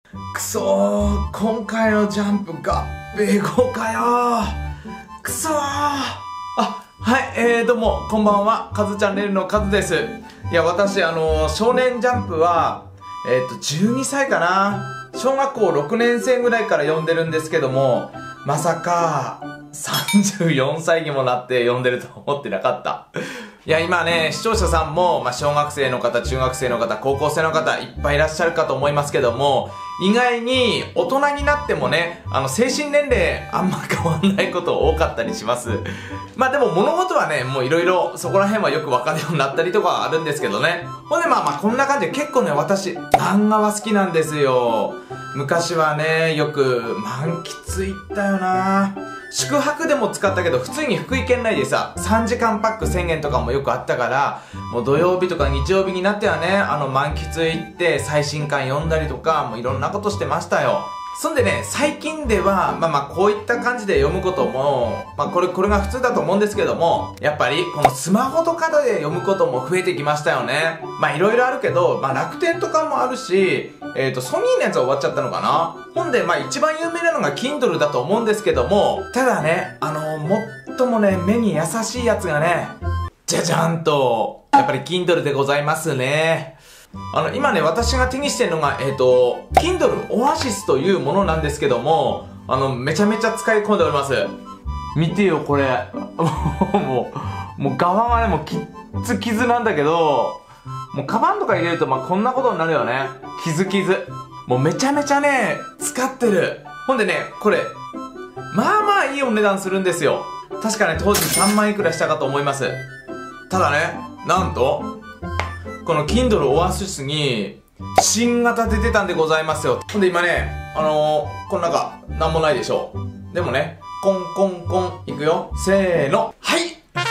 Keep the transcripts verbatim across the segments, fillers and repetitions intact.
くそー、今回のジャンプ合併号かよー。くそー。あ、はい、えーどうも、こんばんは。カズチャンネルのカズです。いや、私、あのー、少年ジャンプは、えっと、じゅうにさいかな。小学校ろくねん生ぐらいから読んでるんですけども、まさか、さんじゅうよんさいにもなって読んでると思ってなかった。いや、今ね、視聴者さんも、まあ、小学生の方、中学生の方、高校生の方、いっぱいいらっしゃるかと思いますけども、意外に大人になってもね、あの、精神年齢あんま変わんないこと多かったりします。まあでも物事はね、もういろいろそこら辺はよくわかるようになったりとかはあるんですけどね。ほんでまあまあこんな感じで結構ね、私、漫画は好きなんですよ。昔はね、よく満喫行ったよな。宿泊でも使ったけど、普通に福井県内でさ、さんじかんパックせんえんとかもよくあったから、もう土曜日とか日曜日になってはね、あの満喫行って最新刊読んだりとか、もういろんなことしてましたよ。そんでね、最近では、まあまあこういった感じで読むことも、まあこれ、これが普通だと思うんですけども、やっぱりこのスマホとかで読むことも増えてきましたよね。まあいろいろあるけど、まあ楽天とかもあるし、えっと、ソニーのやつは終わっちゃったのかな。ほんで、まあ一番有名なのが Kindle だと思うんですけども、ただね、あのー、最もね、目に優しいやつがね、じゃじゃんと、やっぱり Kindle でございますね。あの、今ね、私が手にしてるのが、えっと、Kindle Oasis というものなんですけども、あの、めちゃめちゃ使い込んでおります。見てよ、これ。もう、もう側はね、もうキッツキズなんだけど、もうカバンとか入れると、まあ、こんなことになるよね。キズキズ。もうめちゃめちゃね、使ってる。ほんでね、これ、まあまあいいお値段するんですよ。確かね、当時さんまんいくらしたかと思います。ただね、なんと、この Kindle Oasis に新型で出たんでございますよ。ほんで今ね、あのー、この中、なんもないでしょう。でもね、コンコンコン、いくよ。せーの。はい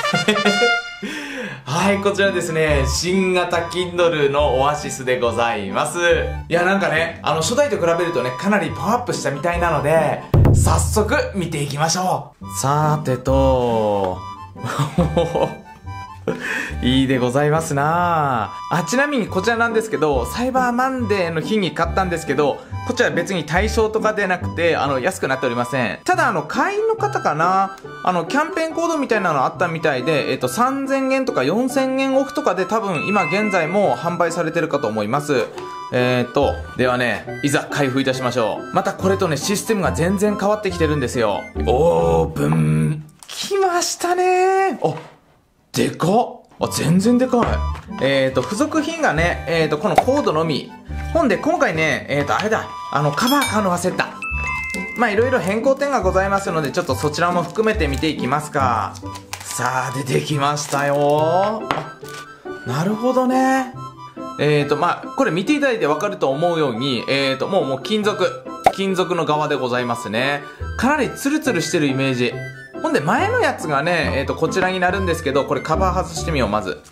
はい、こちらですね、新型 Kindle の Oasis でございます。いや、なんかね、あの、初代と比べるとね、かなりパワーアップしたみたいなので、早速、見ていきましょう。さーてと、いいでございますなあ。ちなみにこちらなんですけど、サイバーマンデーの日に買ったんですけど、こちら別に対象とかでなくて、あの、安くなっておりません。ただ、あの、会員の方かな、あの、キャンペーンコードみたいなのあったみたいで、えっと、さんぜんえんとかよんせんえんオフとかで多分、今現在も販売されてるかと思います。えーと、ではね、いざ開封いたしましょう。またこれとね、システムが全然変わってきてるんですよ。オープン。来ましたねー。あ、でかっ。あ、全然でかい。えーと、付属品がね、えーと、このコードのみ。ほんで、今回ね、えーと、あれだ。あの、カバー買うの忘れた。まあ、いろいろ変更点がございますので、ちょっとそちらも含めて見ていきますか。さあ、出てきましたよ。あ、なるほどね。えーと、まあ、これ見ていただいてわかると思うように、えーと、もう、もう金属。金属の側でございますね。かなりツルツルしてるイメージ。ほんで前のやつがね、えーと、こちらになるんですけど、これカバー外してみよう、まず。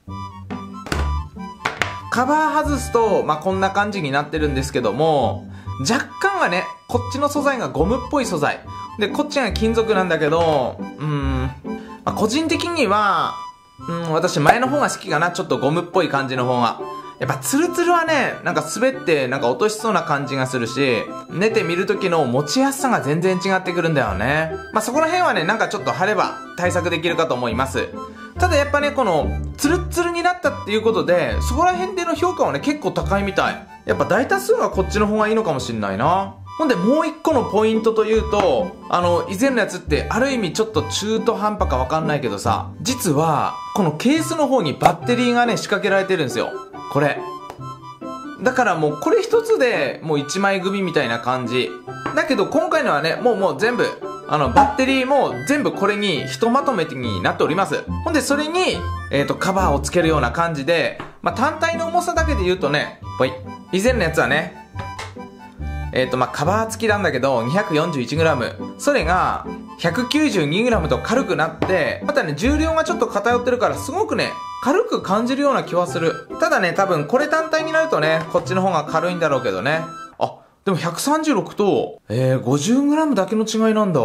カバー外すと、まあ、こんな感じになってるんですけども、若干はね、こっちの素材がゴムっぽい素材。で、こっちが金属なんだけど、うーん、まあ、個人的には、うん、私前の方が好きかな、ちょっとゴムっぽい感じの方が。やっぱツルツルはね、なんか滑ってなんか落としそうな感じがするし、寝てみる時の持ちやすさが全然違ってくるんだよね。まあ、そこら辺はね、なんかちょっと貼れば対策できるかと思います。ただやっぱね、このツルツルになったっていうことで、そこら辺での評価はね、結構高いみたい。やっぱ大多数はこっちの方がいいのかもしんないな。ほんでもう一個のポイントというと、あの、以前のやつってある意味ちょっと中途半端かわかんないけどさ、実は、このケースの方にバッテリーがね、仕掛けられてるんですよ。これ。だからもうこれ一つでもう一枚組みたいな感じ。だけど今回のはね、もうもう全部、あの、バッテリーも全部これにひとまとめになっております。ほんでそれに、えっと、カバーをつけるような感じで、まあ、単体の重さだけで言うとね、ぽい。以前のやつはね、えっと、まあ、カバー付きなんだけど、にひゃくよんじゅういちグラム。それが、ひゃくきゅうじゅうにグラムと軽くなって、またね、重量がちょっと偏ってるから、すごくね、軽く感じるような気はする。ただね、多分これ単体になるとね、こっちの方が軽いんだろうけどね。あ、でもひゃくさんじゅうろくと、えー、ごじゅうグラムだけの違いなんだ。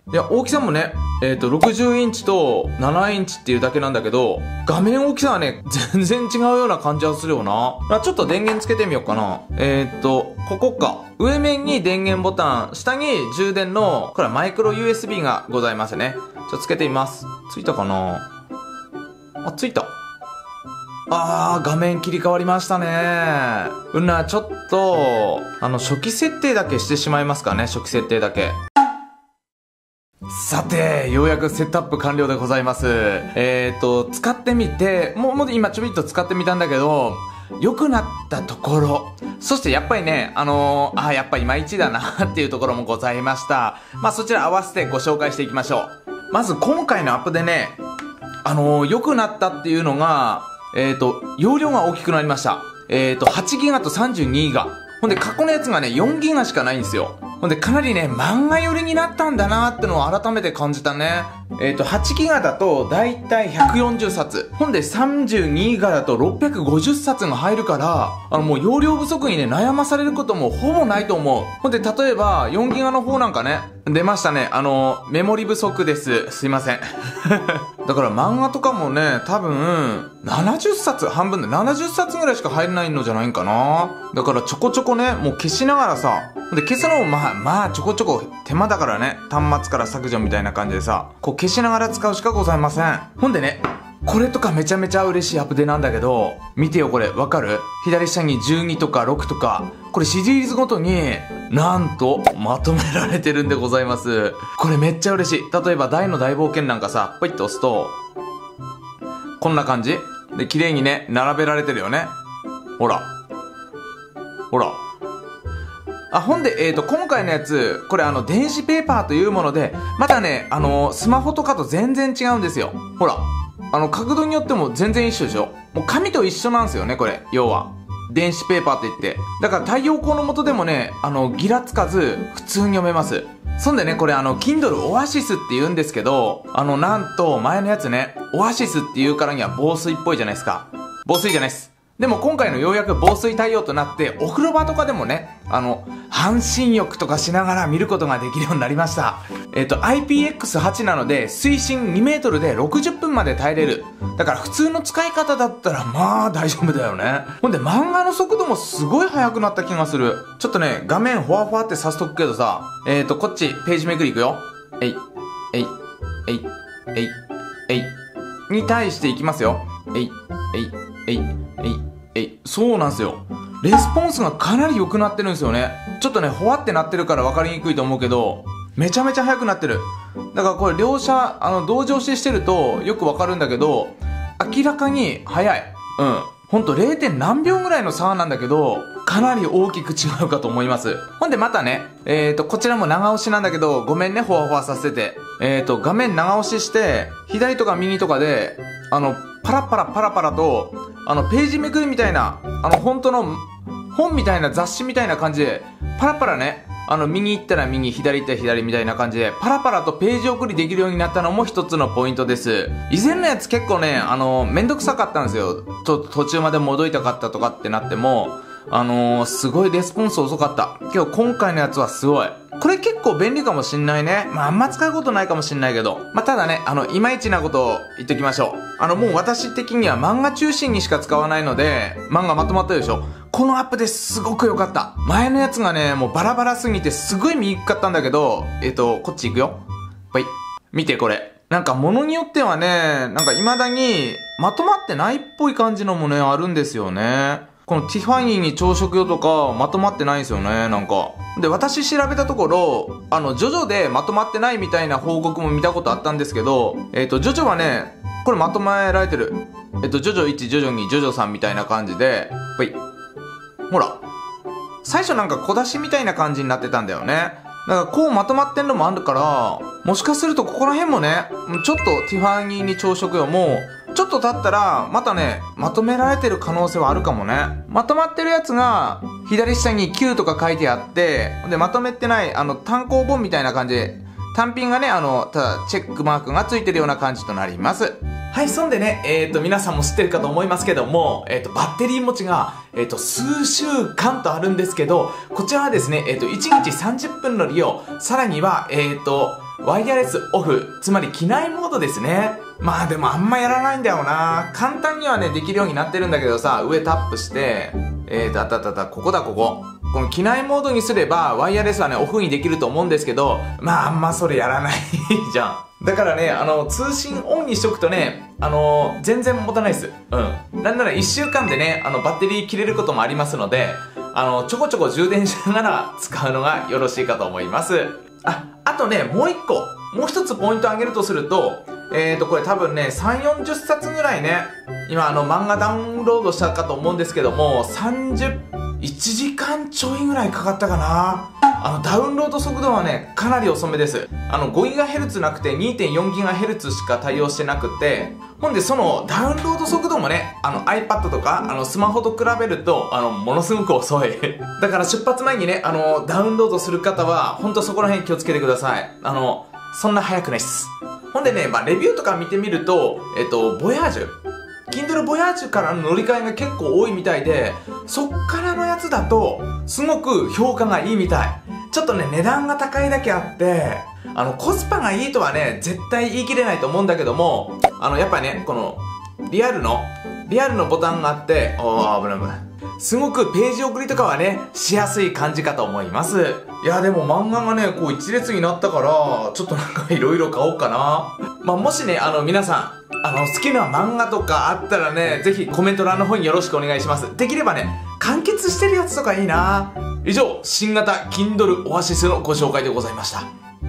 いや、大きさもね、えっと、ろくじゅうインチとななインチっていうだけなんだけど、画面大きさはね、全然違うような感じはするよな。あ、ちょっと電源つけてみようかな。えっと、ここか。上面に電源ボタン、下に充電の、これはマイクロ ユーエスビー がございますね。ちょっとつけてみます。ついたかなあ、ついた。あー、画面切り替わりましたね。うんな、ちょっと、あの、初期設定だけしてしまいますかね、初期設定だけ。さて、ようやくセットアップ完了でございます。えーと、使ってみて、もう、もう今ちょびっと使ってみたんだけど、良くなったところ、そしてやっぱりね、あのー、あー、やっぱいまいちだなっていうところもございました。まあそちら合わせてご紹介していきましょう。まず今回のアップでね、あのー、良くなったっていうのが、えーと、容量が大きくなりました。えーと、はちギガとさんじゅうにギガ。ほんで過去のやつがね、よんギガしかないんですよ。ほんでかなりね、漫画寄りになったんだなーってのを改めて感じたね。えーと、はちギガだとだいたいひゃくよんじゅっさつ。ほんでさんじゅうにギガだとろっぴゃくごじゅっさつが入るから、あのもう容量不足にね、悩まされることもほぼないと思う。ほんで例えばよんギガの方なんかね、出ましたね。あの、メモリ不足です。すいません。だから漫画とかもね、多分、ななじゅっさつ、半分でななじゅっさつぐらいしか入らないのじゃないんかな。だからちょこちょこね、もう消しながらさ、で消すのもまあ、まあちょこちょこ手間だからね、端末から削除みたいな感じでさ、こう消しながら使うしかございません。ほんでね、これとかめちゃめちゃ嬉しいアップデなんだけど、見てよこれ、わかる？左下にじゅうにとかろくとか、これシリーズごとに、なんと、まとめられてるんでございます。これめっちゃ嬉しい。例えば大の大冒険なんかさ、ポイッと押すと、こんな感じで、綺麗にね、並べられてるよね。ほら。ほら。あ、ほんで、えーと、今回のやつ、これあの、電子ペーパーというもので、またね、あのー、スマホとかと全然違うんですよ。ほら。あの、角度によっても全然一緒でしょ？もう紙と一緒なんですよね、これ。要は。電子ペーパーって言って。だから太陽光の下でもね、あの、ギラつかず、普通に読めます。そんでね、これあの、Kindle オアシスって言うんですけど、あの、なんと、前のやつね、オアシスって言うからには防水っぽいじゃないですか。防水じゃないです。でも今回のようやく防水対応となって、お風呂場とかでもね、あの、半身浴とかしながら見ることができるようになりました。えっと、アイピーエックスはち なので、水深にメートルでろくじゅっぷんまで耐えれる。だから普通の使い方だったら、まあ大丈夫だよね。ほんで、漫画の速度もすごい速くなった気がする。ちょっとね、画面ほわほわってさせとくけどさ、えっと、こっち、ページめくりいくよ。えい、えい、えい、えい、えい、に対していきますよ。えい、えい、えい、えい、えい、そうなんですよ。レスポンスがかなり良くなってるんですよね。ちょっとね、ほわってなってるから分かりにくいと思うけど、めちゃめちゃ速くなってる。だからこれ両者、あの、同時押ししてるとよく分かるんだけど、明らかに速い。うん。ほんと れい. 点何秒ぐらいの差なんだけど、かなり大きく違うかと思います。ほんでまたね、えーと、こちらも長押しなんだけど、ごめんね、ほわほわさせて。えーと、画面長押しして、左とか右とかで、あの、パラパラパラパラと、あの、ページめくりみたいな、あの、本当の、本みたいな雑誌みたいな感じで、パラパラね、あの、右行ったら右、左行ったら左みたいな感じで、パラパラとページ送りできるようになったのも一つのポイントです。以前のやつ結構ね、あの、めんどくさかったんですよ。と、途中まで戻りたかったとかってなっても、あのー、すごいレスポンス遅かった。今日今回のやつはすごい。これ結構便利かもしんないね。まあ、あんま使うことないかもしんないけど。まあ、ただね、あの、いまいちなことを言っときましょう。あの、もう私的には漫画中心にしか使わないので、漫画まとまったでしょ。このアップですごく良かった。前のやつがね、もうバラバラすぎてすごい見にくかったんだけど、えっと、こっち行くよ。はい。見てこれ。なんか物によってはね、なんか未だにまとまってないっぽい感じのもね、あるんですよね。このティファニーに朝食用とかまとまってないんですよね、なんか。で、私調べたところ、あの、ジョジョでまとまってないみたいな報告も見たことあったんですけど、えっと、ジョジョはね、これまとめられてる。えっと、ジョジョいち、ジョジョに、ジョジョさんみたいな感じで、ほい。ほら。最初なんか小出しみたいな感じになってたんだよね。だからこうまとまってんのもあるから、もしかするとここら辺もね、ちょっとティファニーに朝食用も、ちょっと経ったら、またね、まとめられてる可能性はあるかもね。まとまってるやつが、左下にきゅうとか書いてあって、で、まとめてない、あの、単行本みたいな感じで、単品がね、あの、ただ、チェックマークがついてるような感じとなります。はい、そんでね、えっと、皆さんも知ってるかと思いますけども、えっと、バッテリー持ちが、えっと、数週間とあるんですけど、こちらはですね、えっと、いちにちさんじゅっぷんの利用、さらには、えっと、 ワイヤレスオフ、つまり機内モードですね。まあでもあんまやらないんだよな。簡単にはね、できるようになってるんだけどさ、上タップして、えーと、あったあったあった、ここだここ。この機内モードにすれば、ワイヤレスはね、オフにできると思うんですけど、まああんまそれやらないじゃん。だからね、あの、通信オンにしとくとね、あのー、全然持たないです。うん。なんならいっしゅうかんでね、あの、バッテリー切れることもありますので、あの、ちょこちょこ充電しながら使うのがよろしいかと思います。あ、あとね、もう一個、もう一つポイントを挙げるとすると、えーと、これ多分ね、さんじゅう、よんじゅっさつぐらいね、今あの、漫画ダウンロードしたかと思うんですけども、さんじゅう、いちじかんちょいぐらいかかったかな。あの、ダウンロード速度はね、かなり遅めです。あの、ごギガヘルツ なくて にてんよんギガヘルツ しか対応してなくて、ほんでそのダウンロード速度もね、あの iPad とか、あのスマホと比べると、あの、ものすごく遅い。だから出発前にね、あの、ダウンロードする方は、ほんとそこら辺気をつけてください。あの、そんな早くないっす。ほんでね、まあ、レビューとか見てみると、えっと、ボヤージュ。Kindle Voyage からの乗り換えが結構多いみたいで、そっからのやつだと、すごく評価がいいみたい。ちょっとね、値段が高いだけあって、あの、コスパがいいとはね、絶対言い切れないと思うんだけども、あの、やっぱりね、この、リアルの、リアルのボタンがあって、おー、危ない危ない。すごくページ送りとかはね、しやすい感じかと思います。いや、でも漫画がね、こう一列になったから、ちょっとなんかいろいろ買おうかな。まあ、もしね、あの、皆さん、あの、好きな漫画とかあったらね、ぜひコメント欄の方によろしくお願いします。できればね、完結してるやつとかいいな。以上、新型 Kindle Oasis のご紹介でございました。